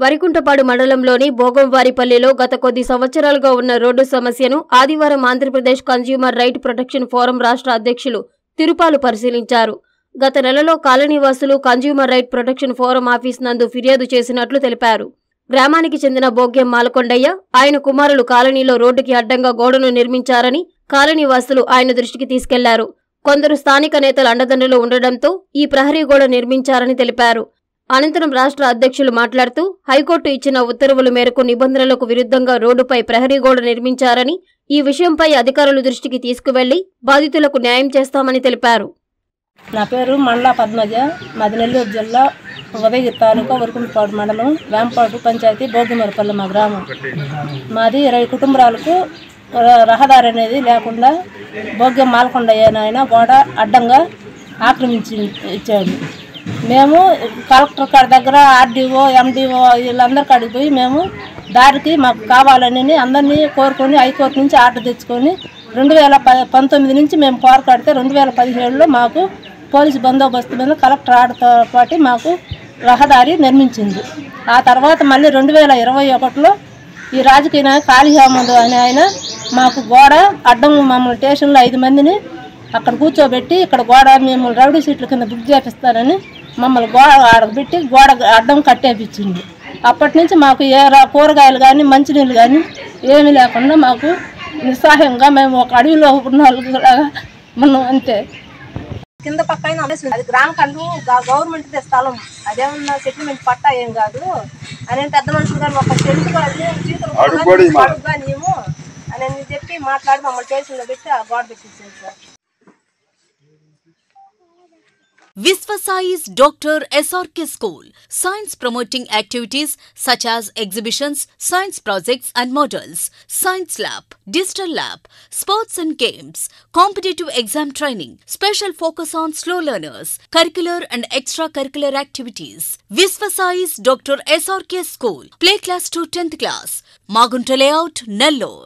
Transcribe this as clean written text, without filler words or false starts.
వరికుంటపాడు మండలంలోని భోగంవారిపల్లిలో గత కొద్ది సంవత్సరాలుగా ఉన్న రోడ్డు సమస్యను ఆదివారం Andhra Pradesh consumer right protection forum రాష్ట్ర అధ్యక్షులు తిరుపాలు పరిశీలించారు. గత నెలలో కాలనీవాసులు consumer right protection forum office నందు ఫిర్యాదు చేసినట్లు తెలిపారు. గ్రామానికి చెందిన బోగ్యం మాలకొండయ్య, ఆయన కుమారులు కాలనీలో రోడ్డుకి అడ్డంగా గోడను నిర్మించారని కాలనీవాసులు ఆయన దృష్టికి తీసుకెళ్లారు. కొందరు స్థానిక నేతల అండదండలు ఉండడంతో ఈ ప్రహరీ గోడ నిర్మించారని తెలిపారు. అనంతరం రాష్ట్ర అధ్యక్షులు మాట్లాడుతూ హైకోర్టు ఇచ్చిన ఉత్తర్వుల మేరకు నిబంధనలకు విరుద్ధంగా రోడ్డుపై ప్రహరీ గోడ నిర్మించారని, ఈ విషయంపై అధికారుల దృష్టికి తీసుకువెళ్లి బాధితులకు న్యాయం చేస్తామని తెలిపారు. నా పేరు మండల పద్మజ, మాది నెల్లూరు జిల్లా ఉదయగిరి తాలూకా వరికుంటపాడు మండలం వేంపాడు పంచాయతీ భోగిమరపల్లి మా గ్రామం. మాది 20 కుటుంబాలకు రహదారి అనేది లేకుండా భోగ్యం మాలకొండయ్య ఆయన గోడ అడ్డంగా ఆక్రమించి ఇచ్చాడు. మేము కలెక్టర్ కాడి దగ్గర ఆర్డీఓ, ఎండిఓ వీళ్ళందరి కాడికి పోయి మేము దారికి మాకు కావాలని అందరినీ కోరుకొని హైకోర్టు నుంచి ఆర్డర్ తెచ్చుకొని 2019 నుంచి మేము పోరాడితే 2017లో మాకు పోలీసు బందోబస్తు మీద కలెక్టర్ ఆర్డర్తో పాటు మాకు రహదారి నిర్మించింది. ఆ తర్వాత మళ్ళీ 2021లో ఈ రాజకీయ నాయకుడు కాళీ అహ్మద్ అనే ఆయన మాకు గోడ అడ్డం మమ్మల్ని స్టేషన్లో 5 మందిని అక్కడ కూర్చోబెట్టి ఇక్కడ గోడ మేము రౌడీ సీట్ల కింద బుక్ చేపిస్తారని మమ్మల్ని గోడ ఆడబెట్టి గోడ అడ్డం కట్టేపించింది. అప్పటి నుంచి మాకు ఏ కూరగాయలు కానీ మంచినీళ్ళు కానీ ఏమీ లేకుండా మాకు నిస్సహాయంగా మేము ఒక అడవిలో ఉన్న మనం అంతే. కింద పక్కన అది గ్రామ కళ్ళు గవర్నమెంట్ స్థలం, అదేమన్నా సెటిల్మెంట్ పట్టా ఏం కాదు అని పెద్ద మనుషులు కానీ ఒక తెలుగు నీవు అని చెప్పి మాట్లాడి మమ్మల్ని స్టేషన్లో పెట్టి ఆ గోడ పెట్టించారు sir. Visvasai's Dr. SRK School. Science promoting activities such as exhibitions, science projects and models, science lab, digital lab, sports and games, competitive exam training, special focus on slow learners, curricular and extracurricular activities. Visvasai's Dr. SRK School. Play class to 10th class. Magunta Layout, Nellore.